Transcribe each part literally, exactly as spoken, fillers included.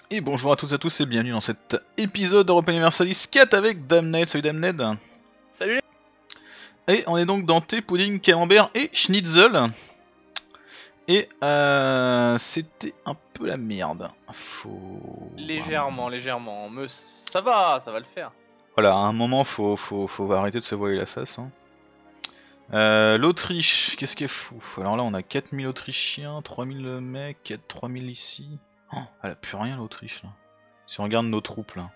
Et bonjour à toutes et à tous et bienvenue dans cet épisode d'Europa Universalis quatre avec Damned. Salut Damned. Salut les... Et on est donc dans thé, pudding, camembert et schnitzel. Et euh, c'était un peu la merde. Faut... Légèrement, légèrement. Me... Ça va, ça va le faire. Voilà, à un moment faut, faut, faut arrêter de se voiler la face. Hein. Euh, L'Autriche, qu'est-ce qu'elle fout? Alors là on a quatre mille Autrichiens, trois mille mecs, trois mille ici. Oh, elle a plus rien l'Autriche là. Si on regarde nos troupes là.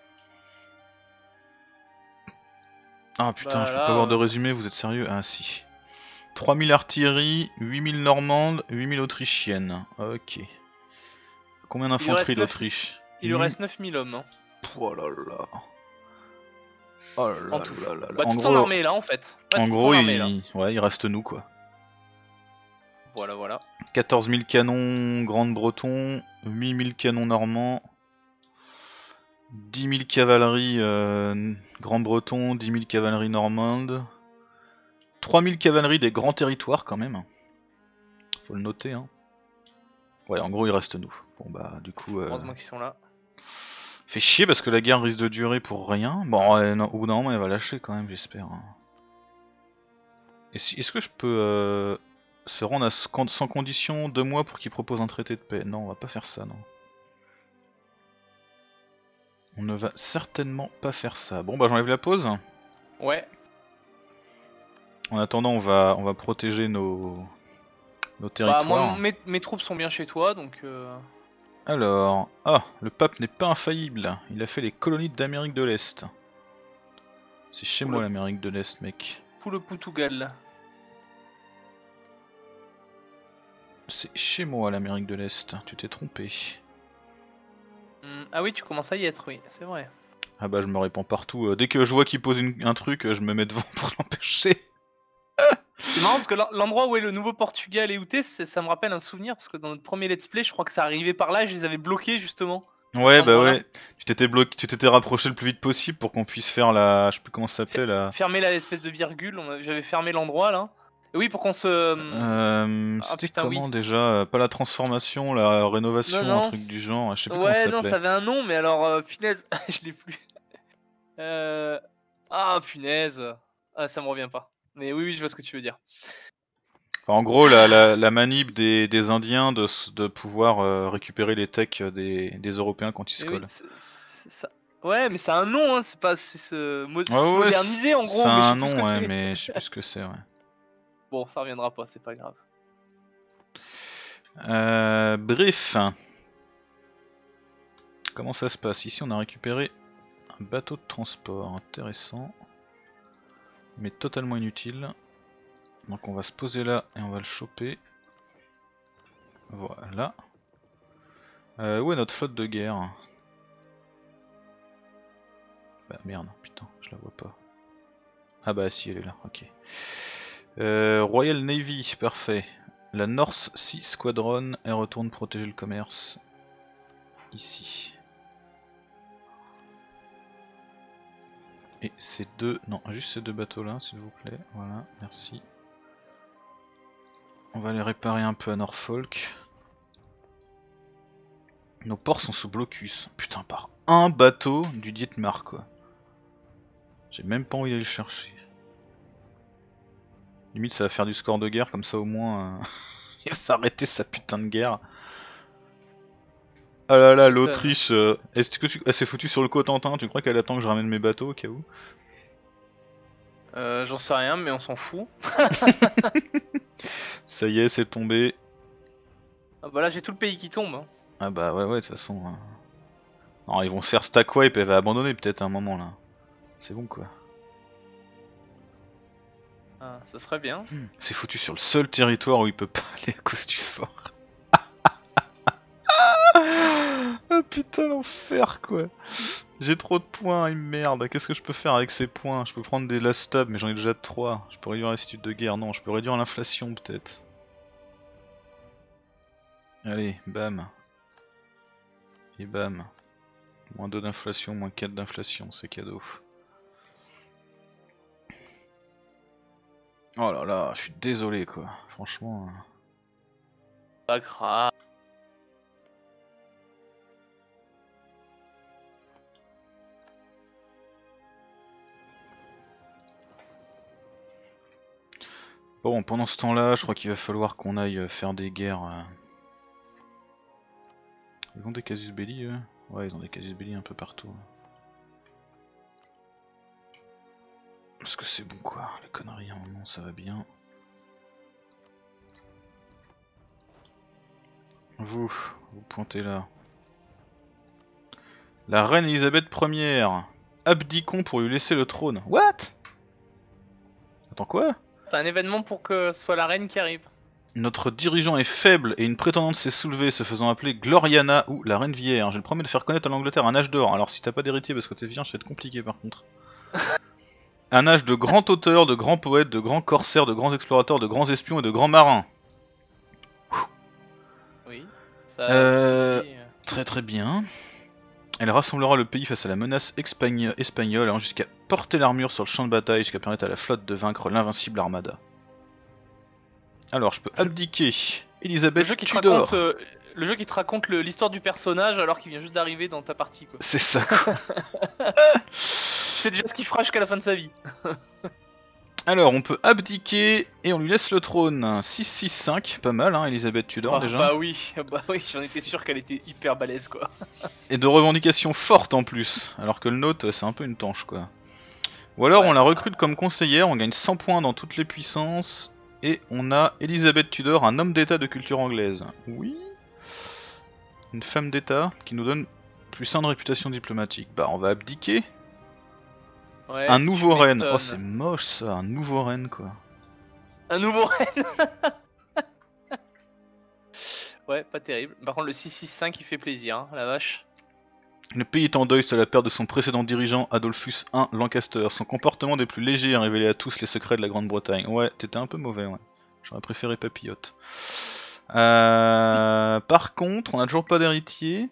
Ah putain, Bah je peux là, pas voir de euh, résumé, vous êtes sérieux? Ah si. trois mille artillerie, huit mille normandes, huit mille autrichiennes. Ok. Combien il lui d'infanterie reste neuf... l'Autriche? il lui reste neuf mille hommes. Hein. Oh là là. Oh là En là tout. là là là. Bah En toute son gros, armée là en fait. Ouais, en toute gros son armée là. il... Ouais, il reste nous quoi. Voilà, voilà. quatorze mille canons Grande-Breton, huit mille canons normands, dix mille cavalerie euh, Grande-Breton, dix mille cavalerie normande, trois mille cavalerie des grands territoires quand même. Faut le noter hein. Ouais, en gros il reste nous. Bon bah du coup... Euh... Heureusement qu'ils sont là. Fait chier parce que la guerre risque de durer pour rien. Bon, euh, non, au bout d'un moment elle va lâcher quand même, j'espère. Est-ce est-ce que je peux euh, se rendre à sans condition deux mois pour qu'il propose un traité de paix? Non, on va pas faire ça, non. On ne va certainement pas faire ça. Bon bah j'enlève la pause. Ouais. En attendant, on va on va protéger nos nos Bah moi, territoires. mes, mes troupes sont bien chez toi, donc... Euh... Alors, ah, le pape n'est pas infaillible. Il a fait les colonies d'Amérique de l'Est. C'est chez Pour moi le... l'Amérique de l'Est, mec. Pour le Portugal. C'est chez moi l'Amérique de l'Est. Tu t'es trompé. Hum, Ah oui, tu commences à y être, oui, c'est vrai. Ah bah je me répands partout. Euh, dès que je vois qu'il pose une- un truc, euh, je me mets devant pour l'empêcher. C'est marrant parce que l'en- l'endroit où est le nouveau Portugal et où t'es, c'est- ça me rappelle un souvenir parce que dans notre premier let's play, je crois que ça arrivait par là et je les avais bloqués justement. À cet Ouais bah endroit-là. ouais. Tu t'étais bloqué, tu t'étais rapproché le plus vite possible pour qu'on puisse faire la, je sais plus comment ça Fer- s'appelait la. Fermer la espèce de virgule, on a- j'avais fermé l'endroit là. Et oui, pour qu'on se... Euh, Ah C'était putain, oui. comment déjà? euh, Pas la transformation, la Non, rénovation, un non. truc du genre. Je sais plus comment ça Ouais, non, s'appelait. ça avait un nom, mais alors, euh, punaise, je l'ai plus. Euh... Ah, punaise. Ah, ça me revient pas. Mais oui, oui, je vois ce que tu veux dire. Enfin, en gros, la, la, la manip des, des Indiens de, s- de pouvoir euh, récupérer les techs des, des Européens quand ils se Mais oui, collent. c'est c'est ça. Ouais, mais ça a un nom, hein. C'est pas... C'est se... mo- Ouais se ouais, c- moderniser en ça gros, a mais je un sais plus ce nom que ouais, c'est. mais je sais plus ce que c'est ouais. Bon, ça reviendra pas, c'est pas grave. Euh, bref. Comment ça se passe? Ici on a récupéré un bateau de transport intéressant, mais totalement inutile. Donc on va se poser là et on va le choper. Voilà. Euh, où est notre flotte de guerre? Bah merde, putain, je la vois pas. Ah bah si, elle est là, ok. Euh, Royal Navy, parfait. La North Sea Squadron, elle retourne protéger le commerce. Ici. Et ces deux... Non, juste ces deux bateaux là, s'il vous plaît. Voilà, merci. On va les réparer un peu à Norfolk. Nos ports sont sous blocus. Putain, par un bateau du Dietmar quoi. J'ai même pas envie d'aller le chercher. Limite ça va faire du score de guerre, comme ça au moins euh, il va arrêter sa putain de guerre. Ah là là, M'étonne. l'Autriche, euh, est-ce que tu... elle s'est foutue sur le Cotentin? Tu crois qu'elle attend que je ramène mes bateaux au cas où? Euh, J'en sais rien, mais on s'en fout. Ça y est, c'est tombé. Ah bah là, j'ai tout le pays qui tombe. Hein. Ah bah ouais ouais, de toute façon... hein. Non, ils vont se faire stack wipe et elle va abandonner peut-être à un moment là. C'est bon quoi. Ah, ce serait bien. C'est foutu sur le seul territoire où il peut pas aller à cause du fort. Ah putain l'enfer quoi. J'ai trop de points, il merde. Qu'est-ce que je peux faire avec ces points? Je peux prendre des last tab mais j'en ai déjà trois. Je peux réduire l'attitude de guerre, non, je peux réduire l'inflation peut-être. Allez, bam. Et bam. Moins deux d'inflation, moins quatre d'inflation, c'est cadeau. Oh là là, je suis désolé quoi, franchement. Pas grave. Bon, pendant ce temps-là, je crois qu'il va falloir qu'on aille faire des guerres. euh. Ils ont des casus belli, eux? Ouais, ils ont des casus belli un peu partout. Parce que c'est bon quoi, les conneries à un moment ça va bien. Vous, vous pointez là. La reine Elisabeth première. Abdiquons pour lui laisser le trône. What? Attends quoi? T'as un événement pour que ce soit la reine qui arrive. Notre dirigeant est faible et une prétendante s'est soulevée, se faisant appeler Gloriana ou la reine vierge. Je le promets de faire connaître à l'Angleterre un âge d'or. Alors si t'as pas d'héritier parce que t'es vierge, ça va être compliqué par contre. Un âge de grands auteurs, de grands poètes, de grands corsaires, de grands explorateurs, de grands espions et de grands marins. Oui. Ça, Euh, jusqu'ici, euh, Très très bien. Elle rassemblera le pays face à la menace espagne- espagnole, allant jusqu'à porter l'armure sur le champ de bataille, jusqu'à permettre à la flotte de vaincre l'invincible armada. Alors, je peux abdiquer Le Elisabeth jeu qui te Tudor. raconte, euh, le jeu qui te raconte le- l'histoire du personnage alors qu'il vient juste d'arriver dans ta partie quoi. C'est ça quoi. Tu sais déjà ce qu'il fera jusqu'à la fin de sa vie. Alors, on peut abdiquer et on lui laisse le trône. six six cinq, pas mal hein, Elisabeth Tudor Ah, déjà. bah oui, bah oui, j'en étais sûr qu'elle était hyper balèze quoi. Et de revendications fortes en plus, alors que le nôtre c'est un peu une tanche quoi. Ou alors Ouais. on la recrute comme conseillère, on gagne cent points dans toutes les puissances, et on a Elisabeth Tudor, un homme d'état de culture anglaise. Oui. Une femme d'état qui nous donne plus un de réputation diplomatique. Bah on va abdiquer. Ouais, Un tu nouveau reine. m'étonnes. Oh c'est moche ça, un nouveau reine quoi. Un nouveau reine. Ouais, pas terrible. Par contre le six six cinq il fait plaisir, hein, la vache. Le pays est en deuil sur la perte de son précédent dirigeant Adolphus I Lancaster. Son comportement des plus légers a révélé à tous les secrets de la Grande-Bretagne. Ouais, t'étais un peu mauvais, ouais. J'aurais préféré Papillote. Euh, par contre, on a toujours pas d'héritier.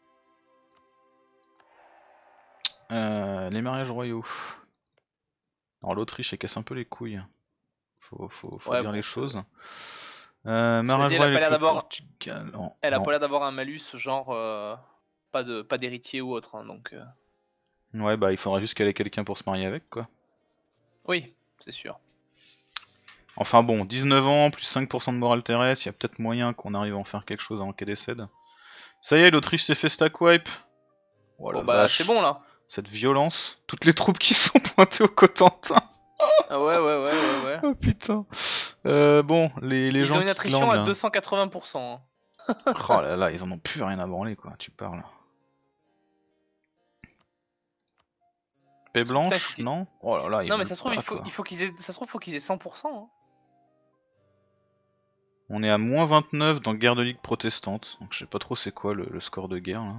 Euh, les mariages royaux. Alors l'Autriche elle casse un peu les couilles. Faut, faut, faut Ouais, dire bon, les c'est- choses. Euh, Cela mariage dit, elle a royal pas avec l'air le d'avoir- Portugal. Non, Elle a non. pas l'air d'avoir un malus genre euh, pas de pas d'héritier ou autre, hein, donc. euh, Ouais, bah il faudra juste qu'elle ait quelqu'un pour se marier avec quoi. Oui, c'est sûr. Enfin bon, dix-neuf ans, plus cinq pour cent de morale terrestre, il y a peut-être moyen qu'on arrive à en faire quelque chose avant qu'elle décède. Ça y est, l'Autriche s'est fait stack wipe. Oh la Bon bah vache, c'est bon là. cette violence. Toutes les troupes qui sont pointées au Cotentin. Ah ouais ouais ouais ouais ouais. Oh putain. Euh, bon, les, les Ils gens ont une qui attrition glandent, à là. deux cent quatre-vingts pour cent. hein. Oh là là, ils en ont plus rien à branler quoi, tu parles. Paix Putain, il blanche, faut qu'ils- non? Oh là là, ils Non mais veulent ça se trouve pas, il faut quoi. il faut qu'ils aient ça se trouve faut qu'ils aient cent pour cent. hein. On est à moins vingt-neuf dans guerre de ligue protestante, donc je sais pas trop c'est quoi le, le score de guerre là.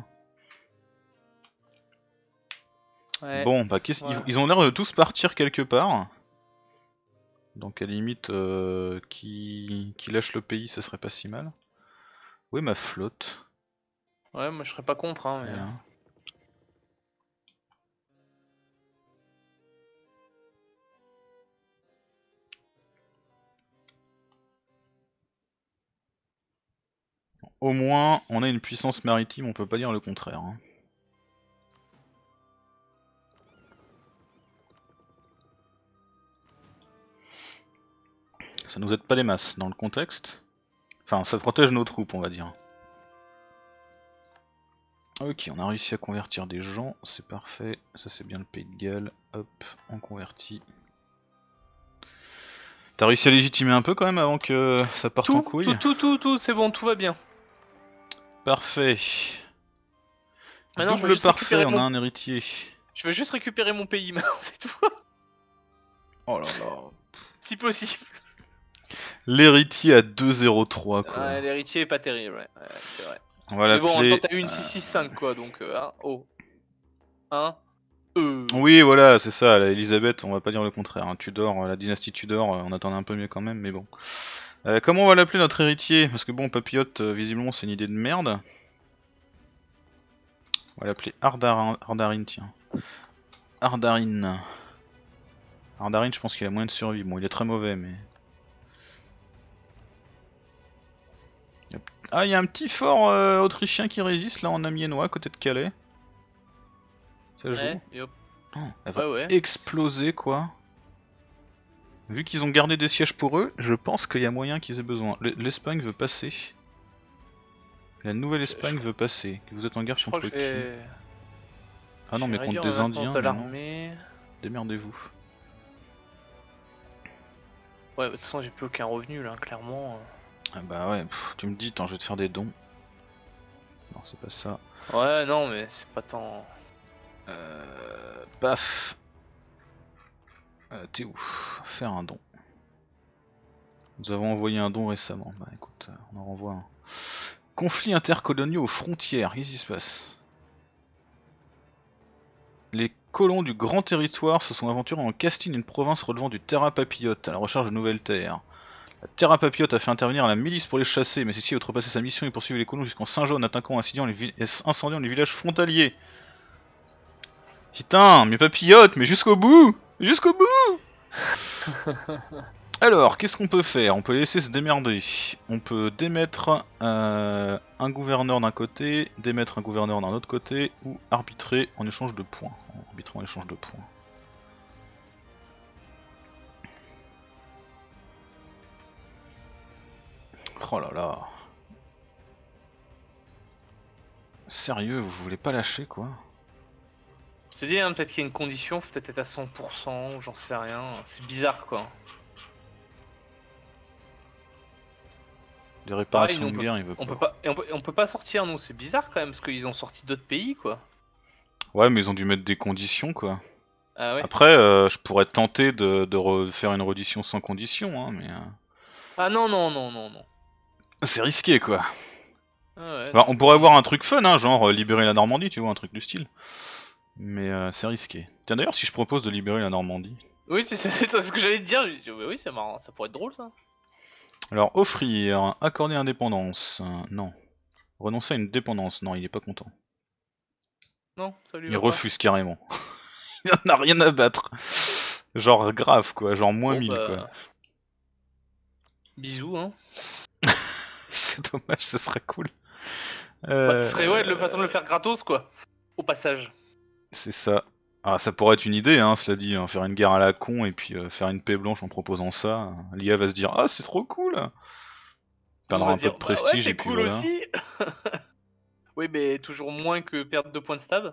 Ouais. Bon, bah qu'est-ce voilà. ils, ils ont l'air de tous partir quelque part. Donc à la limite, euh, qui, qui lâche le pays, ça serait pas si mal. Où est ma flotte? Ouais, moi je serais pas contre hein, mais. Voilà. Au moins, on a une puissance maritime, on peut pas dire le contraire. hein. Ça nous aide pas les masses dans le contexte. Enfin, ça protège nos troupes, on va dire. Ok, on a réussi à convertir des gens, c'est parfait. Ça c'est bien le Pays de Galles. Hop, on convertit. T'as réussi à légitimer un peu quand même avant que ça parte en Tout, couille? tout, tout, tout, tout, c'est bon, tout va bien. Parfait. Maintenant, je veux Double juste parfait, récupérer on mon- a un héritier. Je veux juste récupérer mon pays maintenant, c'est tout. Oh là là. Si possible. L'héritier à deux zéro trois quoi. Ouais, l'héritier est pas terrible, ouais, ouais, c'est vrai. On va Mais bon, en même l'appeler. temps, t'as eu une euh, six six cinq quoi, donc. Euh, hein, oh. Hein Euh. Oui, voilà, c'est ça, la Elisabeth, on va pas dire le contraire. hein. Tudor, euh, la dynastie Tudor, euh, on attendait un peu mieux quand même, mais bon. Euh, comment on va l'appeler notre héritier? Parce que bon, Papillote, euh, visiblement, c'est une idée de merde. On va l'appeler Ardarin, Ardarin, tiens. Ardarin. Ardarin, je pense qu'il a moyen de survie. Bon, il est très mauvais, mais. Ah, il y a un petit fort euh, autrichien qui résiste là en Amiénois, à côté de Calais. Ça joue. Ouais, et hop. Oh, elle va Ouais, ouais. exploser quoi. Vu qu'ils ont gardé des sièges pour eux, je pense qu'il y a moyen qu'ils aient besoin. L'Espagne veut passer. La nouvelle Espagne je... veut passer. Vous êtes en guerre Je contre crois que qui? je vais... Ah non, je vais mais contre réduire des ma maintenance Indiens, de mais non. l'armée. Démerdez-vous. Ouais, de toute façon, j'ai plus aucun revenu là, clairement. Ah bah ouais, pff, tu me dis, attends, je vais te faire des dons. Non, c'est pas ça. Ouais, non, mais c'est pas tant. Euh... Paf. Euh, T'es où? Faire un don. Nous avons envoyé un don récemment. Bah écoute, euh, on en renvoie un. Conflits intercoloniaux aux frontières, qu'est-ce qui se passe? Les colons du Grand Territoire se sont aventurés en Castille, une province relevant du Terra Papillote, à la recherche de nouvelles terres. La Terra Papillote a fait intervenir la milice pour les chasser, mais celle-ci a outrepassé sa mission et poursuivi les colons jusqu'en Saint-Jean en attaquant et incendiant les, incendiant les villages frontaliers. Putain, mes papillotes, mais jusqu'au bout! Jusqu'au bout! Alors, qu'est-ce qu'on peut faire? On peut laisser se démerder. On peut démettre euh, un gouverneur d'un côté, démettre un gouverneur d'un autre côté, ou arbitrer en échange de points. Arbitrer en échange de points. Oh là là. Sérieux, vous voulez pas lâcher quoi? Je te dis, hein, peut-être qu'il y a une condition, faut peut-être être à cent pour cent, ou j'en sais rien. C'est bizarre quoi. Les réparations Pareil, nous, de guerre, il veut pas. On peut pas, et on peut, et on peut pas sortir nous, c'est bizarre quand même, parce qu'ils ont sorti d'autres pays quoi. Ouais, mais ils ont dû mettre des conditions quoi. Ah ouais. Après, euh, je pourrais tenter de, de refaire une reddition sans condition, hein, mais... Euh... Ah non, non, non, non, non. C'est risqué quoi. Ah ouais, Bah, non. on pourrait avoir un truc fun, hein, genre euh, libérer la Normandie, tu vois, un truc du style. Mais euh, c'est risqué. Tiens d'ailleurs, si je propose de libérer la Normandie... Oui, c'est ce que j'allais te dire, j'ai dit, oui, c'est marrant, ça pourrait être drôle ça. Alors, offrir, accorder indépendance, euh, non. Renoncer à une dépendance, non, il est pas content. Non, ça lui Il va refuse carrément. Il en a rien à battre. Genre grave quoi, genre moins bon, mille bah... quoi. Bisous hein. C'est dommage, ce serait cool. Euh... Bah, ce serait ouais, la façon de le faire gratos quoi. Au passage. C'est ça. Ah, ça pourrait être une idée, hein, cela dit, hein, faire une guerre à la con et puis euh, faire une paix blanche en proposant ça. L'I A va se dire ah c'est trop cool. Perdra un peu dire, de prestige bah ouais, et puis cool voilà. aussi. Oui, mais toujours moins que perdre deux points de stab.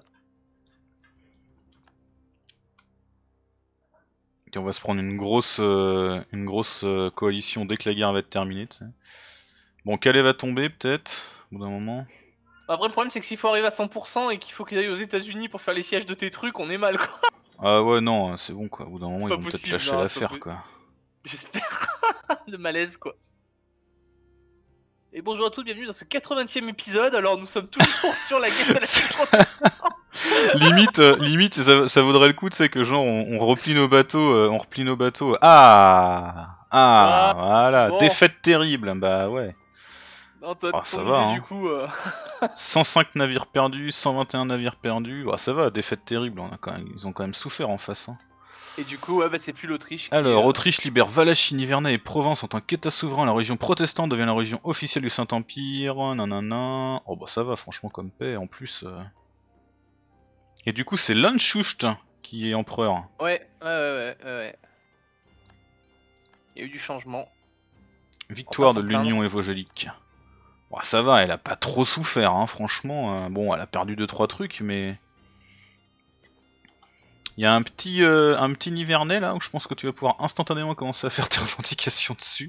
Et on va se prendre une grosse, euh, une grosse euh, coalition dès que la guerre va être terminée. T'sais. Bon, Calais va tomber peut-être au bout d'un moment. Après, le problème, c'est que s'il faut arriver à cent pour cent et qu'il faut qu'ils aillent aux États-Unis pour faire les sièges de tes trucs, on est mal quoi. Ah ouais, non, c'est bon quoi. Au bout d'un moment, ils vont peut-être lâcher non, l'affaire quoi. J'espère. De malaise quoi. Et bonjour à tous, bienvenue dans ce quatre-vingtième épisode. Alors, nous sommes toujours sur la guerre de la protestante. limite, euh, limite, ça, ça vaudrait le coup, tu sais, que genre on, on replie nos bateaux, euh, on replie nos bateaux. Ah, ah, Ah, voilà, bon. défaite terrible. Bah ouais. Non, toi, Oh, ton ça idée, va, hein. du coup. Euh... cent cinq navires perdus, cent vingt et un navires perdus. Bah ça va, défaite terrible. On a quand même, ils ont quand même souffert en face. Hein. Et du coup, ouais, bah, c'est plus l'Autriche. Alors, est, euh... Autriche libère Valachie, Nivernais et Provence en tant qu'État souverain. La région protestante devient la région officielle du Saint-Empire. Nanana. Oh bah ça va, franchement, comme paix. En plus. Euh... Et du coup, c'est Landshut qui est empereur. Ouais, ouais, ouais, ouais, ouais. Il y a eu du changement. Victoire de l'Union évangélique. Bon, ça va, elle a pas trop souffert, hein, franchement. Euh, bon, elle a perdu deux trois trucs, mais il y a un petit, euh, un petit Nivernais là où je pense que tu vas pouvoir instantanément commencer à faire tes revendications dessus.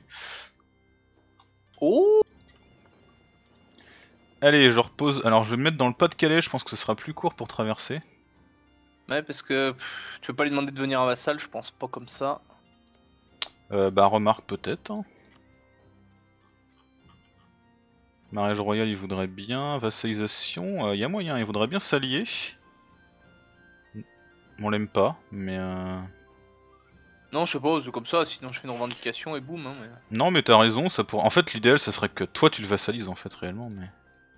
Oh. Allez, je repose. Alors, je vais me mettre dans le Pas-de-Calais. Je pense que ce sera plus court pour traverser. Ouais, parce que pff, tu peux pas lui demander de devenir un vassal, je pense pas comme ça. Euh, bah, remarque peut-être. Hein. Mariage royal, il voudrait bien. Vassalisation, il euh, y a moyen, il voudrait bien s'allier. On l'aime pas, mais euh... Non, je sais pas, c'est comme ça, sinon je fais une revendication et boum. Hein, mais... Non, mais t'as raison, ça pour... En fait, l'idéal, ça serait que toi, tu le vassalises, en fait, réellement, mais...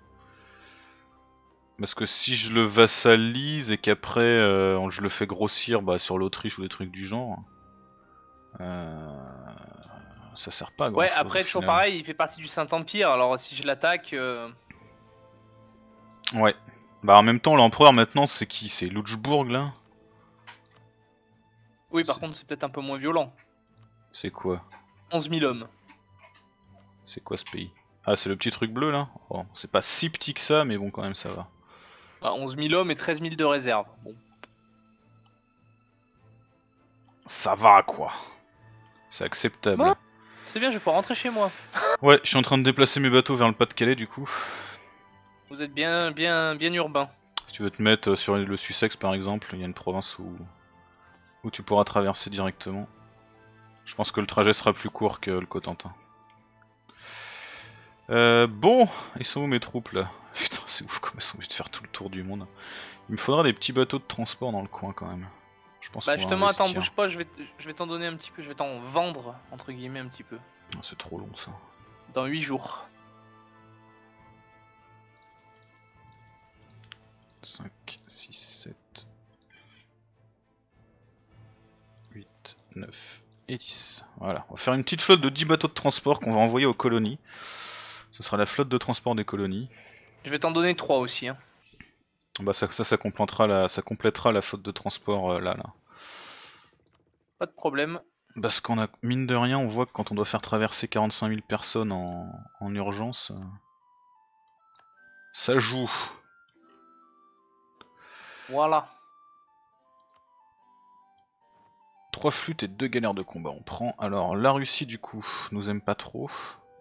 Parce que si je le vassalise et qu'après, euh, je le fais grossir bah, sur l'Autriche ou des trucs du genre... Euh... Ça sert pas à grand Ouais, chose, après, toujours final. pareil, il fait partie du Saint-Empire, alors si je l'attaque... Euh... Ouais. Bah en même temps, l'empereur, maintenant, c'est qui? C'est Luxembourg, là? Oui, par contre, c'est peut-être un peu moins violent. C'est quoi? onze mille hommes. C'est quoi ce pays? Ah, c'est le petit truc bleu là? Bon, c'est pas si petit que ça, mais bon, quand même, ça va. Ah, onze mille hommes et treize mille de réserve. Bon. Ça va quoi. C'est acceptable. Bon, c'est bien, je vais pouvoir rentrer chez moi. Ouais, je suis en train de déplacer mes bateaux vers le Pas-de-Calais du coup. Vous êtes bien, bien, bien urbain. Si tu veux te mettre sur le Sussex par exemple, il y a une province où, où tu pourras traverser directement. Je pense que le trajet sera plus court que le Cotentin. Euh, bon, ils sont où mes troupes là? Putain, c'est ouf comme elles sont obligées de faire tout le tour du monde. Il me faudra des petits bateaux de transport dans le coin quand même. Je pense Bah qu'on va justement, attends, investir. bouge pas, je vais, je vais t'en donner un petit peu, je vais t'en vendre, entre guillemets, un petit peu. Oh, c'est trop long ça. Dans huit jours. cinq, six, sept, huit, neuf et dix. Voilà, on va faire une petite flotte de dix bateaux de transport qu'on va envoyer aux colonies. Ce sera la flotte de transport des colonies. Je vais t'en donner trois aussi. Hein. Bah ça, ça, ça, complétera la, ça complétera la flotte de transport euh, là, là. Pas de problème. Parce qu'on a, mine de rien, on voit que quand on doit faire traverser quarante-cinq mille personnes en, en urgence, euh, ça joue. Voilà. Trois flûtes et deux galères de combat, on prend. Alors la Russie du coup nous aime pas trop.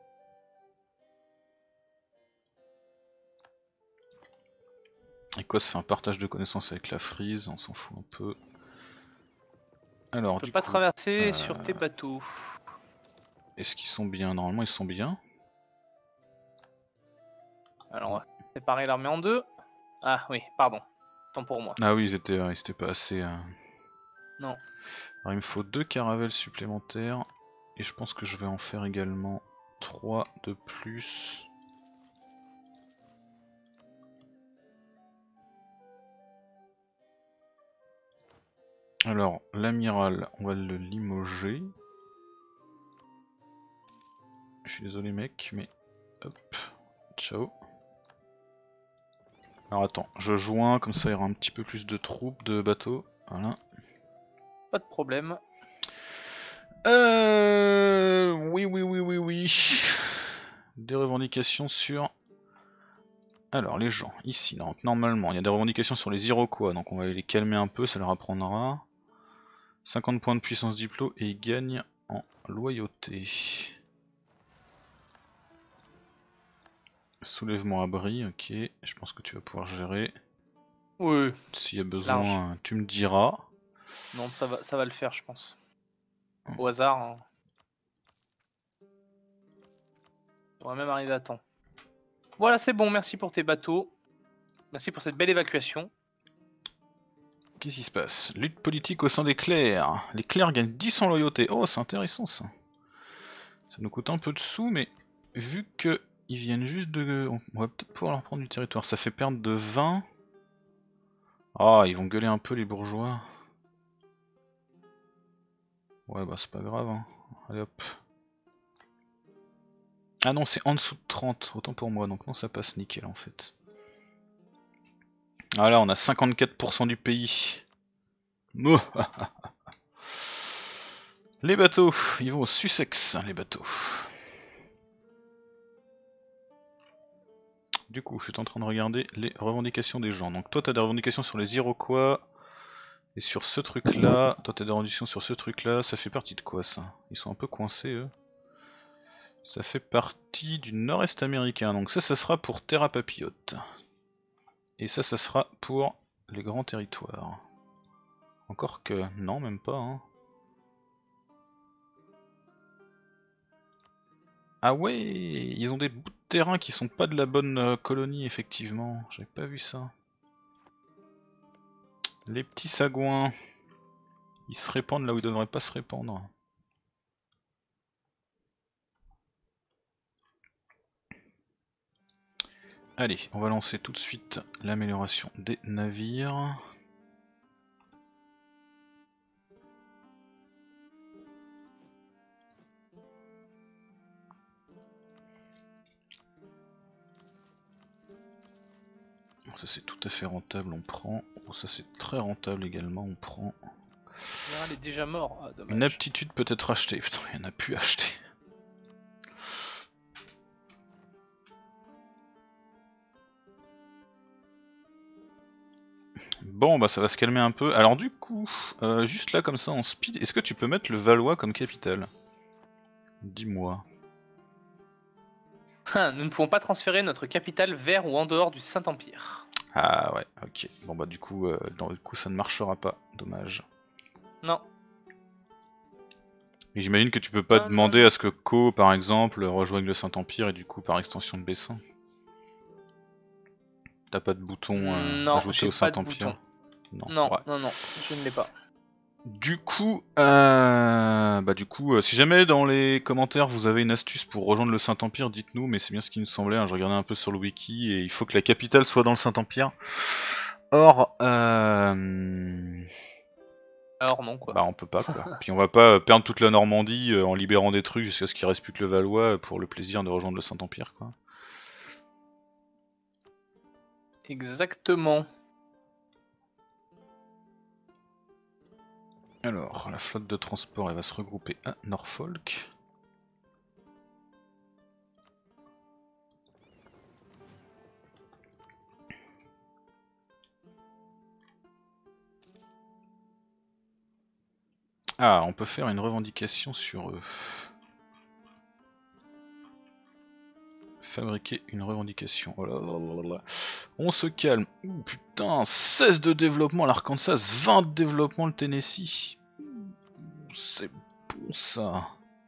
Écosse fait un partage de connaissances avec la Frise, on s'en fout un peu. Alors On peut du pas coup, traverser euh, sur tes bateaux. est-ce qu'ils sont bien? Normalement ils sont bien. Alors on va séparer l'armée en deux. Ah oui, pardon. Tant pour moi. Ah oui, ils étaient, euh, ils étaient pas assez... Euh... Non. Alors il me faut deux caravelles supplémentaires. Et je pense que je vais en faire également trois de plus. Alors, l'amiral, on va le limoger. Je suis désolé mec, mais... Hop, ciao. Alors attends, je joins, comme ça il y aura un petit peu plus de troupes, de bateaux. Voilà. Pas de problème. Euh... Oui, oui, oui, oui, oui. Des revendications sur... Alors les gens, ici, donc, normalement, il y a des revendications sur les Iroquois, donc on va les calmer un peu, ça leur apprendra. cinquante points de puissance diplo et ils gagnent en loyauté. Soulèvement abri, ok, je pense que tu vas pouvoir gérer. Oui. S'il y a Large. besoin, tu me diras. Non, ça va, ça va le faire, je pense. Au hasard. Hein. On va même arriver à temps. Voilà, c'est bon, merci pour tes bateaux. Merci pour cette belle évacuation. Qu'est-ce qui se passe? Lutte politique au sein des clercs. Les clercs gagnent dix en loyauté. Oh, c'est intéressant ça. Ça nous coûte un peu de sous, mais vu que ils viennent juste de... On va peut-être pouvoir leur prendre du territoire. Ça fait perdre de vingt. Ah, ils vont gueuler un peu les bourgeois. Ouais, bah c'est pas grave. Hein. Allez hop. Ah non, c'est en dessous de trente. Autant pour moi, donc non, ça passe nickel en fait. Ah là, on a cinquante-quatre pour cent du pays. Les bateaux, ils vont au Sussex, les bateaux. Du coup, je suis en train de regarder les revendications des gens. Donc toi, t'as des revendications sur les Iroquois. Et sur ce truc-là, toi t'as des revendications sur ce truc-là. Ça fait partie de quoi ça? Ils sont un peu coincés eux. Ça fait partie du nord-est américain. Donc ça, ça sera pour Terra Papillote. Et ça, ça sera pour les grands territoires. Encore que... Non, même pas. Hein. Ah ouais, ils ont des bouts de terrain qui sont pas de la bonne euh, colonie, effectivement. J'avais pas vu ça. Les petits sagouins. Ils se répandent là où ils devraient pas se répandre. Allez, on va lancer tout de suite l'amélioration des navires. Ça c'est tout à fait rentable, on prend. Oh, ça c'est très rentable également, on prend. Il y général est déjà mort. Ah, dommage. Une aptitude peut être achetée. Putain, il y en a plus à acheter. Bon, bah ça va se calmer un peu. Alors du coup, euh, juste là comme ça en speed, est-ce que tu peux mettre le Valois comme capitale? Dis-moi. Nous ne pouvons pas transférer notre capitale vers ou en dehors du Saint-Empire. Ah ouais, ok. Bon bah du coup, euh, dans le coup ça ne marchera pas. Dommage. Non. Et j'imagine que tu peux pas Non, demander non. à ce que Co, par exemple, rejoigne le Saint-Empire et du coup par extension de Bessin. T'as pas de bouton euh, Non, ajouté j'ai au pas de Saint-Empire? bouton. Non. Non, Ouais. non, non, je ne l'ai pas. Du coup, euh, bah du coup, euh, si jamais dans les commentaires vous avez une astuce pour rejoindre le Saint-Empire, dites-nous, mais c'est bien ce qui nous semblait, hein, je regardais un peu sur le wiki, et il faut que la capitale soit dans le Saint-Empire. Or, euh... Alors non, quoi. bah on peut pas quoi. Puis on va pas perdre toute la Normandie euh, en libérant des trucs jusqu'à ce qu'il reste plus que le Valois pour le plaisir de rejoindre le Saint-Empire quoi. Exactement. Alors, la flotte de transport elle va se regrouper à Norfolk. Ah, on peut faire une revendication sur eux. Fabriquer une revendication. Oh là là là là. On se calme. Ouh putain, seize de développement l'Arkansas, vingt de développement le Tennessee. C'est bon ça.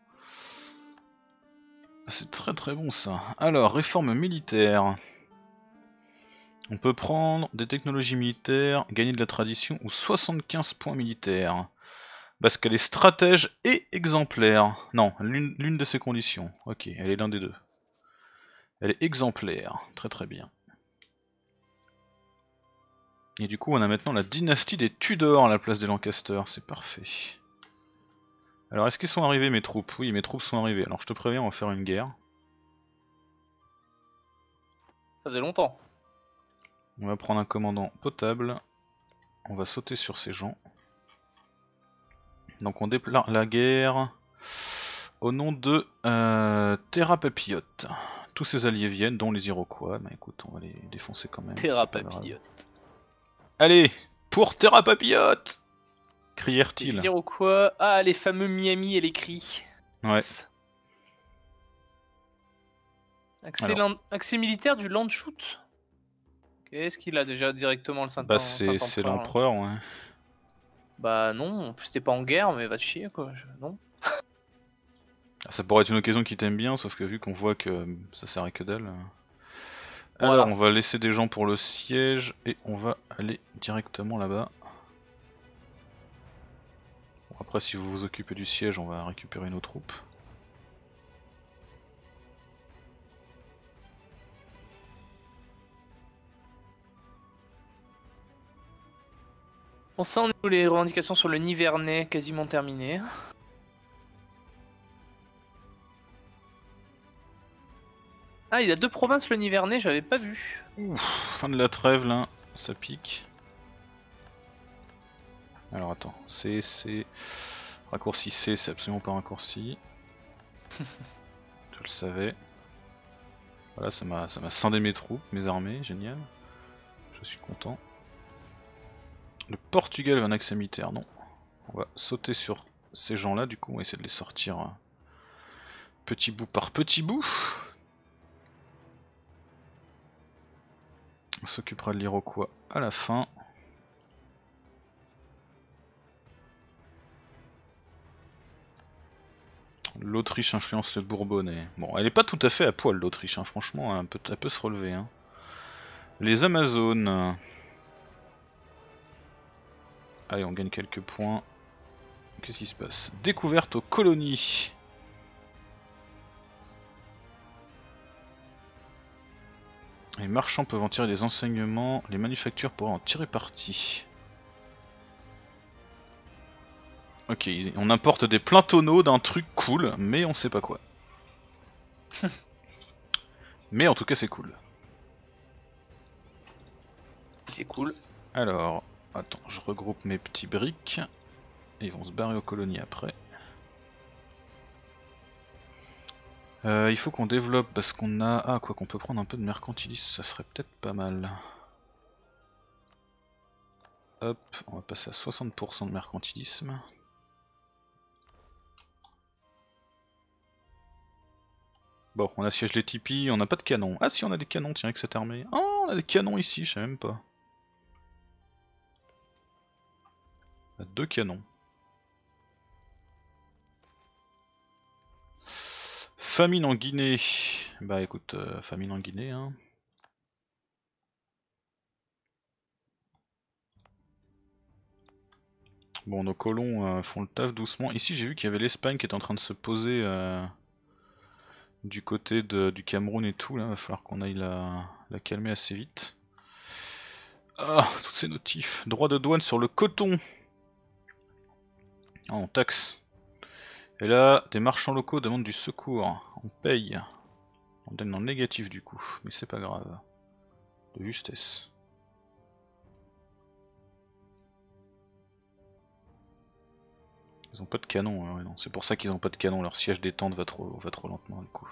C'est très très bon ça. Alors, réforme militaire. On peut prendre des technologies militaires, gagner de la tradition ou soixante-quinze points militaires. Parce qu'elle est stratège et exemplaire. Non, l'une de ces conditions. Ok, elle est l'un des deux. Elle est exemplaire. Très très bien. Et du coup, on a maintenant la dynastie des Tudors à la place des Lancaster. C'est parfait. Alors, est-ce qu'ils sont arrivés mes troupes? Oui, mes troupes sont arrivées. Alors, je te préviens, on va faire une guerre. Ça faisait longtemps. On va prendre un commandant potable. On va sauter sur ces gens. Donc, on déclare la guerre au nom de euh, Terra Papillote. Tous ses alliés viennent, dont les Iroquois. Bah écoute, on va les défoncer quand même. Terra Papillote. Allez, pour Terra Papillote! Crièrent-ils. Les Iroquois. Ah, les fameux Miami et les cris. Ouais. Accès, land... Accès militaire du Landshut. Qu'est-ce qu'il a déjà directement le Saint-Empire? Bah c'est l'empereur, ouais. Bah non, en plus t'es pas en guerre, mais va te chier quoi. Je... Non. Ça pourrait être une occasion qui t'aime bien, sauf que vu qu'on voit que ça sert à que dalle. Voilà. Alors on va laisser des gens pour le siège et on va aller directement là-bas. Bon, après si vous vous occupez du siège, on va récupérer nos troupes. Bon ça on est où les revendications sur le Nivernais quasiment terminées. Ah il y a deux provinces le Nivernais, j'avais pas vu. Ouf, fin de la trêve là, ça pique. Alors attends, C, C... Raccourci C, c'est absolument pas raccourci. Je le savais. Voilà, ça m'a ça m'a scindé mes troupes, mes armées, génial. Je suis content. Le Portugal veut un accès militaire, non. On va sauter sur ces gens là, du coup on va essayer de les sortir euh, petit bout par petit bout. On s'occupera de l'Iroquois à la fin. L'Autriche influence le Bourbonnais. Bon, elle est pas tout à fait à poil l'Autriche, hein. Franchement, elle peut, elle peut se relever. Hein. Les Amazones. Allez, on gagne quelques points. Qu'est-ce qui se passe? Découverte aux colonies. Les marchands peuvent en tirer des enseignements, les manufactures pourraient en tirer parti. Ok, on importe des pleins tonneaux d'un truc cool, mais on sait pas quoi. Mais en tout cas c'est cool. C'est cool. Alors, attends, je regroupe mes petits briques. Et ils vont se barrer aux colonies après. Euh, il faut qu'on développe parce qu'on a... Ah quoi qu'on peut prendre un peu de mercantilisme, ça serait peut-être pas mal. Hop, on va passer à soixante pour cent de mercantilisme. Bon, on assiège les tipis, on n'a pas de canons. Ah si, on a des canons, tiens, avec cette armée. Oh, on a des canons ici, je sais même pas. On a deux canons. Famine en Guinée. Bah écoute, euh, famine en Guinée, hein. Bon, nos colons euh, font le taf doucement. Ici, j'ai vu qu'il y avait l'Espagne qui est en train de se poser euh, du côté de, du Cameroun et tout. Là, va falloir qu'on aille la, la calmer assez vite. Ah, toutes ces notifs. Droit de douane sur le coton. Ah, on taxe. Et là, des marchands locaux demandent du secours. On paye. On donne dans le négatif du coup, mais c'est pas grave. De justesse. Ils ont pas de canon, hein, ouais, non. C'est pour ça qu'ils ont pas de canon, leur siège détente va trop, va trop lentement du coup.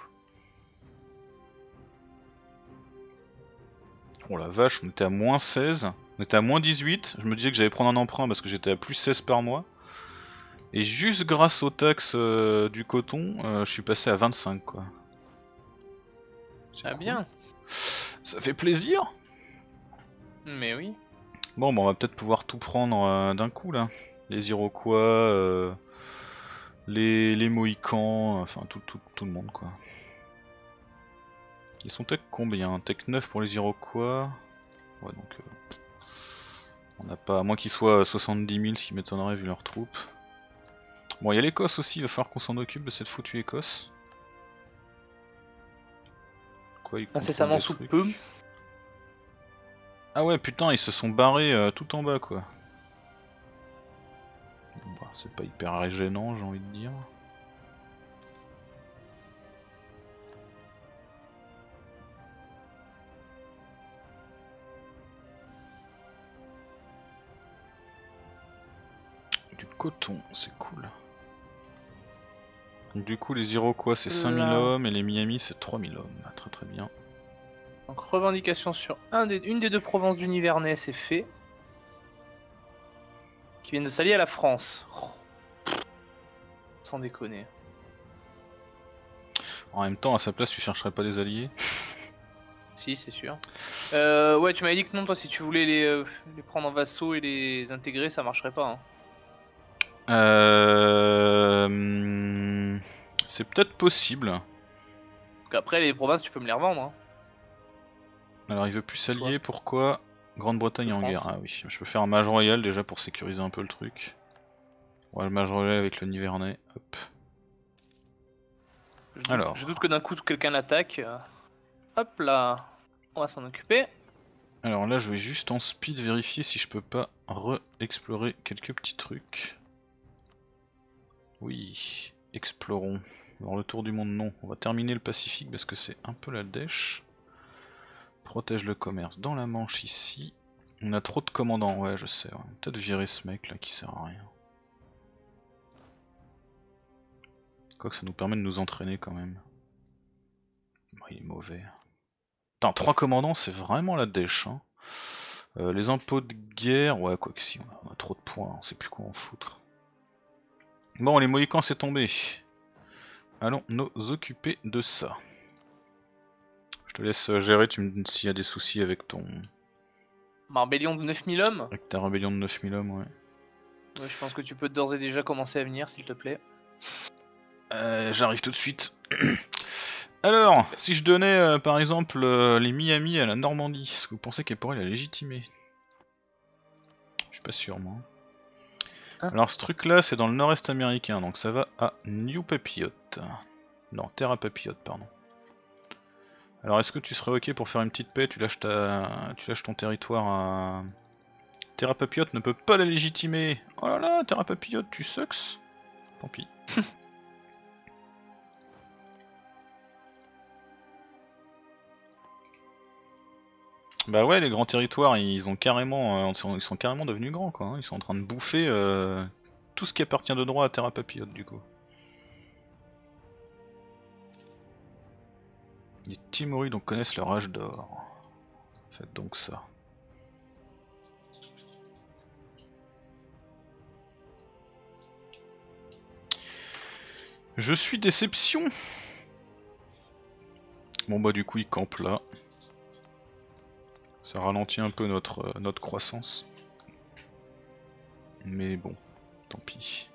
Oh la vache, on était à moins seize, on était à moins dix-huit, je me disais que j'allais prendre un emprunt parce que j'étais à plus seize par mois. Et juste grâce aux taxes euh, du coton, euh, je suis passé à vingt-cinq quoi. Ah cool. Bien. Ça fait plaisir. Mais oui. Bon bah on va peut-être pouvoir tout prendre euh, d'un coup là. Les Iroquois, euh, les, les Mohicans, enfin tout, tout, tout le monde quoi. Ils sont tech combien? Tech neuf pour les Iroquois. Ouais donc euh, on n'a pas, à moins qu'ils soient soixante-dix mille, ce qui m'étonnerait vu leurs troupes. Bon il y a l'Écosse aussi, il va falloir qu'on s'en occupe de cette foutue Écosse. Quoi, ils incessamment sous peu. Ah ouais putain ils se sont barrés euh, tout en bas quoi. Bon, bah, c'est pas hyper gênant j'ai envie de dire. Du coton, c'est cool. Donc, du coup les Iroquois c'est cinq mille hommes et les Miami c'est trois mille hommes. Très très bien. Donc revendication sur un des, une des deux provinces du Nivernais c'est fait. Qui viennent de s'allier à la France. Oh. Sans déconner. En même temps à sa place tu chercherais pas des alliés? Si c'est sûr. Euh, ouais tu m'avais dit que non toi si tu voulais les, euh, les prendre en vassaux et les intégrer ça marcherait pas. Hein. Euh... C'est peut-être possible. Donc après les provinces tu peux me les revendre. Hein. Alors il veut plus s'allier, pourquoi? Grande-Bretagne en guerre, ah oui. Je peux faire un mage royal déjà pour sécuriser un peu le truc. Ouais le mage royal avec le Nivernais, hop. Je doute, Alors. je doute que d'un coup quelqu'un l'attaque. Hop là, on va s'en occuper. Alors là je vais juste en speed vérifier si je peux pas re-explorer quelques petits trucs. Oui, explorons. Alors le tour du monde non, on va terminer le Pacifique parce que c'est un peu la dèche. Protège le commerce dans la Manche ici. On a trop de commandants, ouais je sais, ouais. Peut-être virer ce mec là qui sert à rien. Quoique ça nous permet de nous entraîner quand même. Bon, il est mauvais. Putain, trois commandants c'est vraiment la dèche hein. Euh, les impôts de guerre, ouais quoi que si, on a trop de points, on sait plus quoi en foutre. Bon les Mohicans c'est tombé. Allons nous occuper de ça. Je te laisse gérer, tu me dis s'il y a des soucis avec ton... Ma rébellion de neuf mille hommes. Avec ta rébellion de neuf mille hommes, ouais. Ouais, je pense que tu peux d'ores et déjà commencer à venir, s'il te plaît. Euh, J'arrive tout de suite. Alors, si je donnais euh, par exemple euh, les Miami à la Normandie, est-ce que vous pensez qu'elle pourrait la légitimer? Je suis pas sûr, moi. Hein? Alors, ce truc-là, c'est dans le nord-est américain, donc ça va à New Papiot. Non, Terra Papiot, pardon. Alors est-ce que tu serais ok pour faire une petite paix? Tu lâches, ta... tu lâches ton territoire à... Terra Papiot ne peut pas la légitimer. Oh là là, Terra Papiot, tu sucks. Tant pis. Bah ouais, les grands territoires, ils ont carrément, euh, ils sont carrément devenus grands quoi. Ils sont en train de bouffer euh, tout ce qui appartient de droit à Terra Papillote du coup. Les Timori donc connaissent leur âge d'or. Faites donc ça. Je suis déception. Bon bah du coup il campe là. Ça ralentit un peu notre, euh, notre croissance. Mais bon, tant pis.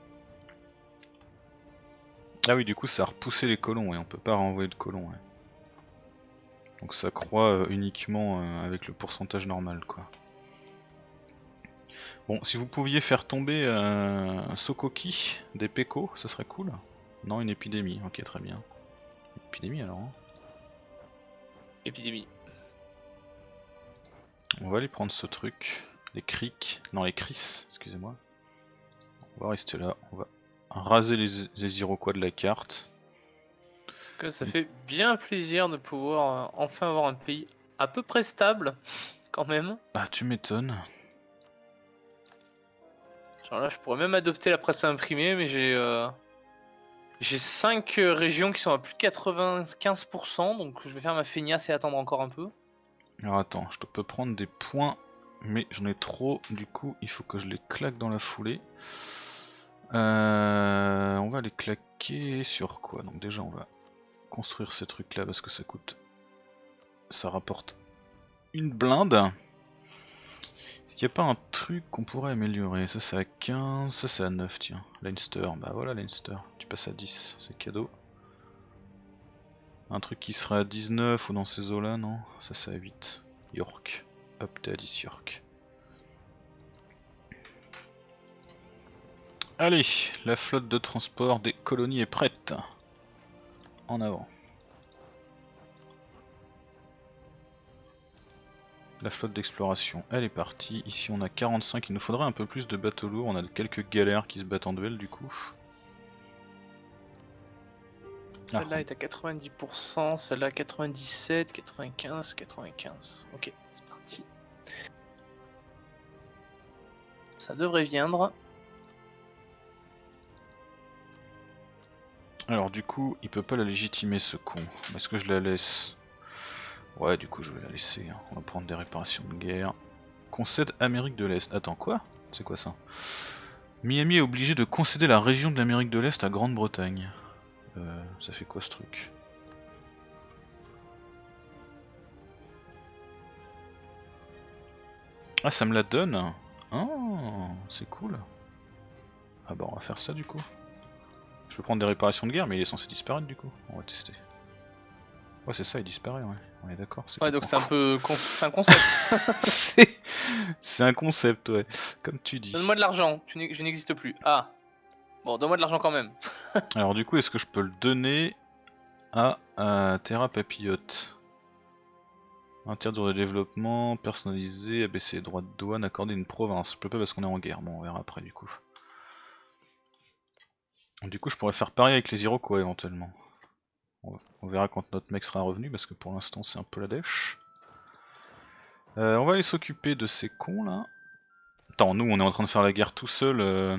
Ah oui du coup ça a repoussé les colons et on peut pas renvoyer de colons. Ouais. Donc ça croît euh, uniquement euh, avec le pourcentage normal quoi. Bon si vous pouviez faire tomber euh, un Sokoki, des Peko, ça serait cool. Non une épidémie, ok très bien. Épidémie alors hein. Épidémie. On va aller prendre ce truc. Les crics, non les cris, excusez-moi. On va rester là, on va raser les, les Iroquois de la carte. Que ça fait bien plaisir de pouvoir euh, enfin avoir un pays à peu près stable, quand même. Ah tu m'étonnes. Genre là je pourrais même adopter la presse imprimée, mais j'ai euh, j'ai cinq euh, régions qui sont à plus de quatre-vingt-quinze pour cent, donc je vais faire ma feignasse et attendre encore un peu. Alors attends, je peux prendre des points, mais j'en ai trop, du coup il faut que je les claque dans la foulée. Euh, on va les claquer sur quoi? Donc déjà on va construire ces trucs là parce que ça coûte... Ça rapporte une blinde. Est-ce qu'il n'y a pas un truc qu'on pourrait améliorer? Ça c'est à quinze, ça c'est à neuf tiens. Leinster, bah voilà Leinster, tu passes à dix, c'est cadeau. Un truc qui serait à dix-neuf ou dans ces eaux là, non? Ça c'est à huit. York, hop t'es à dix York. Allez, la flotte de transport des colonies est prête. En avant. La flotte d'exploration, elle est partie. Ici on a quarante-cinq, il nous faudrait un peu plus de bateaux lourds. On a quelques galères qui se battent en duel du coup. Celle-là Ah. est à quatre-vingt-dix pour cent, celle-là à quatre-vingt-dix-sept, quatre-vingt-quinze, quatre-vingt-quinze. Ok, c'est parti. Ça devrait viendre. Alors du coup, il peut pas la légitimer ce con. Est-ce que je la laisse? Ouais, du coup je vais la laisser. Hein. On va prendre des réparations de guerre. Concède Amérique de l'Est. Attends, quoi? C'est quoi ça? Miami est obligé de concéder la région de l'Amérique de l'Est à Grande-Bretagne. Euh, ça fait quoi ce truc? Ah, ça me la donne? Oh, c'est cool. Ah bah on va faire ça du coup. Je peux prendre des réparations de guerre mais il est censé disparaître du coup. On va tester. Ouais c'est ça, il disparaît ouais. On est d'accord. Ouais donc c'est un peu... c'est un concept. C'est un concept ouais. Comme tu dis. Donne-moi de l'argent, je n'existe plus. Ah. Bon, donne-moi de l'argent quand même. Alors du coup est-ce que je peux le donner à, à Terra Papillote? Interdire le développement, personnalisé, abaisser les droits de douane, accorder une province. Je peux pas parce qu'on est en guerre, bon on verra après du coup. Du coup je pourrais faire pareil avec les Iroquois éventuellement. On verra quand notre mec sera revenu parce que pour l'instant c'est un peu la dèche. Euh, on va aller s'occuper de ces cons là. Attends, nous on est en train de faire la guerre tout seul euh...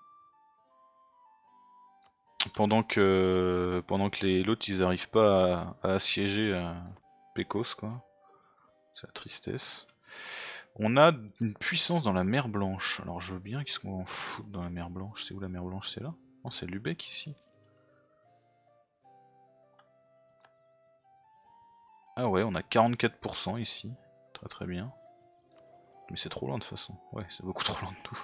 pendant que pendant que les l'autre ils arrivent pas à, à assiéger euh, Pecos quoi. C'est la tristesse. On a une puissance dans la mer Blanche. Alors je veux bien qu'est-ce qu'on va en foutre dans la mer Blanche. C'est où la mer Blanche? C'est là? Non c'est Lubeck ici. Ah ouais on a quarante-quatre pour cent ici. Très très bien. Mais c'est trop loin de toute façon. Ouais c'est beaucoup trop loin de tout.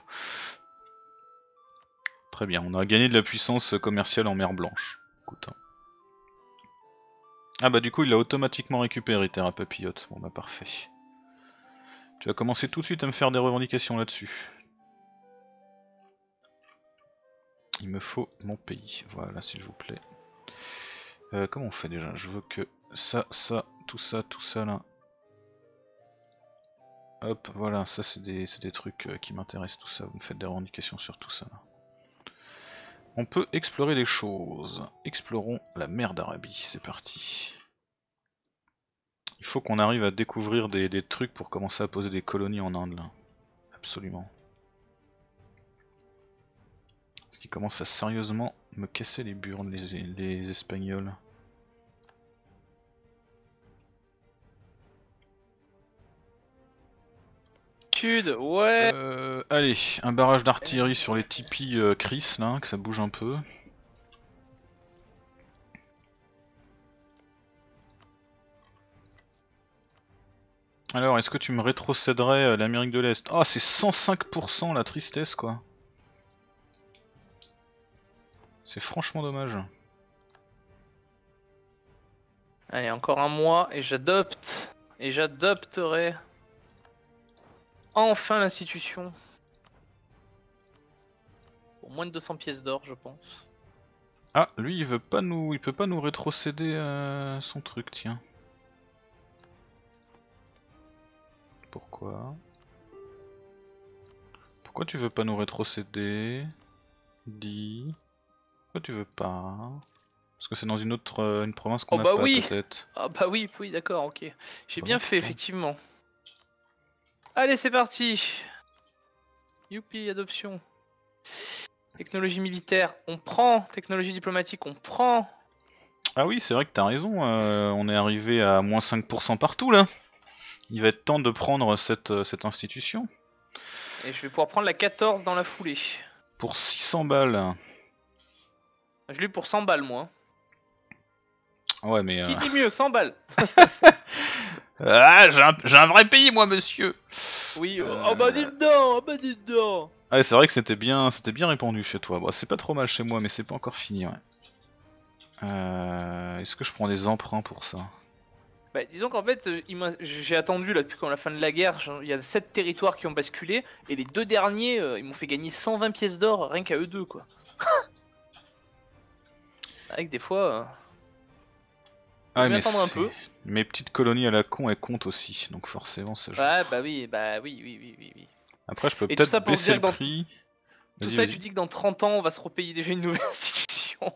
Très bien, on a gagné de la puissance commerciale en mer Blanche. Écoute, hein. Ah bah du coup il l'a automatiquement récupéré Terra Papillote. Bon bah parfait. Tu vas commencer tout de suite à me faire des revendications là-dessus. Il me faut mon pays, voilà s'il vous plaît. Euh, comment on fait déjà? Je veux que ça, ça, tout ça, tout ça là. Hop, voilà, ça c'est des, des trucs qui m'intéressent tout ça. Vous me faites des revendications sur tout ça là. On peut explorer les choses. Explorons la mer d'Arabie, c'est parti. Il faut qu'on arrive à découvrir des, des trucs pour commencer à poser des colonies en Inde là. Absolument. qu'ils commencent à sérieusement me casser les burnes, les, les Espagnols. Sud, ouais. Euh, allez, un barrage d'artillerie sur les tipis euh, Chris là, que ça bouge un peu. Alors, est-ce que tu me rétrocéderais euh, l'Amérique de l'Est? Ah, c'est cent cinq pour cent la tristesse quoi. C'est franchement dommage. Allez, encore un mois et j'adopte. Et j'adopterai enfin l'institution. Pour moins de deux cents pièces d'or, je pense. Ah, lui il veut pas nous, il peut pas nous rétrocéder euh, son truc, tiens. Pourquoi? Pourquoi tu veux pas nous rétrocéder? Dis. Pourquoi tu veux pas? Parce que c'est dans une autre euh, une province qu'on Oh a bah pas oui. peut-être. Ah bah oui, oui, d'accord, ok. J'ai bien fait, putain. effectivement. Allez, c'est parti. Youpi, adoption. Technologie militaire, on prend. Technologie diplomatique, on prend. Ah oui, c'est vrai que t'as raison, euh, on est arrivé à moins cinq pour cent partout là. Il va être temps de prendre cette, euh, cette institution. Et je vais pouvoir prendre la quatorze dans la foulée. Pour six cents balles. Je l'ai eu pour cent balles, moi. Ouais, mais. Euh... Qui dit mieux, cent balles? Ah, j'ai un, j'ai un vrai pays, moi, monsieur. Oui, Euh... oh bah dis dedans, oh bah dis dedans. Ah, c'est vrai que c'était bien, c'était bien répandu chez toi. Bon, c'est pas trop mal chez moi, mais c'est pas encore fini, ouais. Euh... Est-ce que je prends des emprunts pour ça? Bah, disons qu'en fait, euh, il m'a- j'ai attendu là depuis quand la fin de la guerre. genre, Il y a sept territoires qui ont basculé et les deux derniers, euh, ils m'ont fait gagner cent vingt pièces d'or rien qu'à eux deux, quoi. Avec des fois, euh, faut Ah, bien mais attendre un c'est- peu. mes petites colonies à la con, elles comptent aussi, donc forcément ça joue. Ouais, bah oui, bah oui, oui, oui, oui, oui. Après, je peux Et tout ça peut-être pour baisser dire le que dans- prix. Tout Vas-y, ça, et vas-y. tu dis que dans trente ans, on va se repayer déjà une nouvelle institution.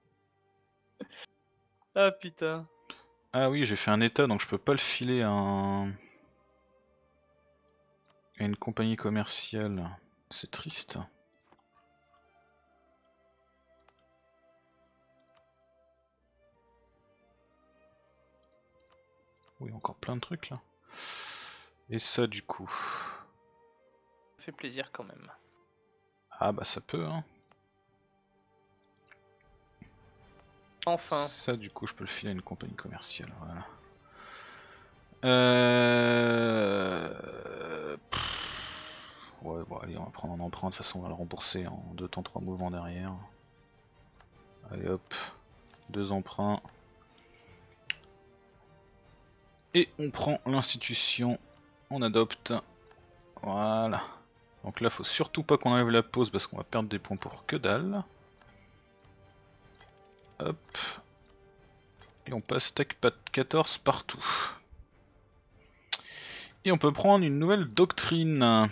Ah putain. Ah oui, j'ai fait un état, donc je peux pas le filer à, un... à une compagnie commerciale. C'est triste. Oui, encore plein de trucs là. Et ça du coup. Ça fait plaisir quand même. Ah bah ça peut hein. Enfin. Ça du coup je peux le filer à une compagnie commerciale, voilà. Euh... Pff. Ouais bon allez on va prendre un emprunt, de toute façon on va le rembourser en deux temps trois mouvements derrière. Allez hop, deux emprunts. Et on prend l'institution, on adopte. Voilà. Donc là faut surtout pas qu'on enlève la pause parce qu'on va perdre des points pour que dalle. Hop. Et on passe tac pat quatorze partout. Et on peut prendre une nouvelle doctrine.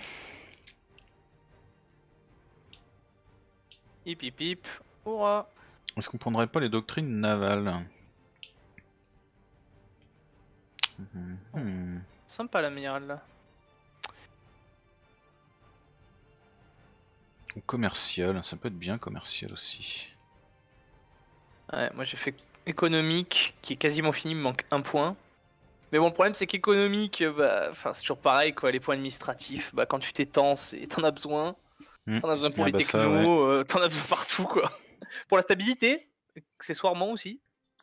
Hip hip hip. Hurrah. Est-ce qu'on prendrait pas les doctrines navales? hmm. Hmm. Sympa l'amiral là. Ou commercial, ça peut être bien commercial aussi. Ouais, moi j'ai fait économique qui est quasiment fini, il me manque un point. Mais bon, le problème c'est qu'économique, bah, enfin c'est toujours pareil quoi, les points administratifs, bah quand tu t'étends, c'est- t'en as besoin. Hmm. T'en as besoin pour Ah les bah ça, technos, euh, t'en as besoin partout quoi. Pour la stabilité, accessoirement aussi.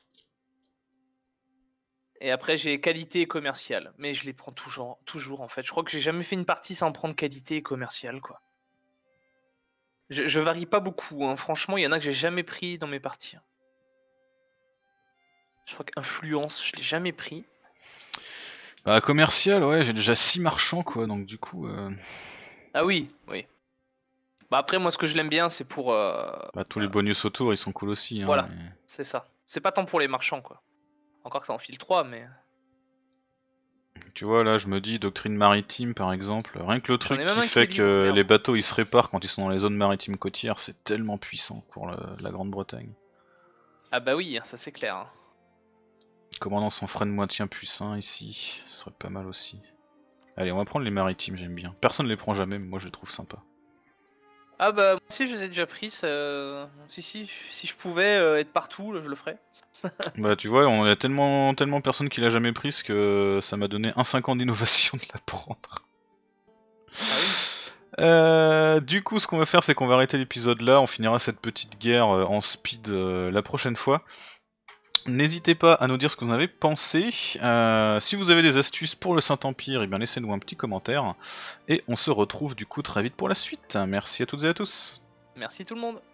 Et après j'ai qualité et commercial, mais je les prends toujours, toujours en fait. Je crois que j'ai jamais fait une partie sans prendre qualité et commercial quoi. Je, je varie pas beaucoup, hein. Franchement, il y en a que j'ai jamais pris dans mes parties. Je crois qu'influence, je l'ai jamais pris. Bah commercial, ouais, j'ai déjà six marchands quoi, donc du coup... Euh... Ah oui, oui. Bah après, moi ce que je l'aime bien, c'est pour... euh, Bah tous les bonus autour, ils sont cool aussi. Hein, Voilà, mais... c'est ça. C'est pas tant pour les marchands quoi. Encore que ça en file trois, mais... Tu vois là, je me dis doctrine maritime par exemple, rien que le J'en ai truc même qui un qui fait est libre, que merde. les bateaux ils se réparent quand ils sont dans les zones maritimes côtières, c'est tellement puissant pour le- la Grande-Bretagne. Ah bah oui, ça c'est clair. hein. Commandant son frein de moitié puissant ici, ce serait pas mal aussi. Allez, on va prendre les maritimes, j'aime bien. Personne ne les prend jamais, mais moi je les trouve sympas. Ah bah, moi aussi, je les ai déjà pris. Ça... Si, si, si je pouvais euh, être partout, je le ferais. Bah tu vois, on a tellement tellement personne qui l'a jamais prise que ça m'a donné un cinq ans d'innovation de la prendre. Ah oui. Euh, du coup, ce qu'on va faire, c'est qu'on va arrêter l'épisode là. On finira cette petite guerre euh, en speed euh, la prochaine fois. N'hésitez pas à nous dire ce que vous en avez pensé. Euh, si vous avez des astuces pour le Saint-Empire, eh bien laissez-nous un petit commentaire. Et on se retrouve du coup très vite pour la suite. Merci à toutes et à tous. Merci tout le monde.